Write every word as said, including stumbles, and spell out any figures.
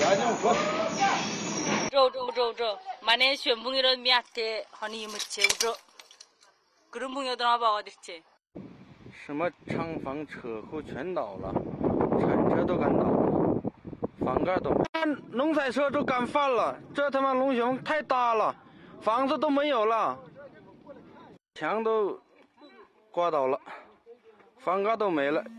走走走走，만에选朋友的面的，和你们走走，그런朋友都拿把我的车。 什么厂房车库全倒了，铲车都干倒了，房盖都，农采车都干翻了，这他妈龙熊太大了，房子都没有了，墙都刮倒了，房盖都没了。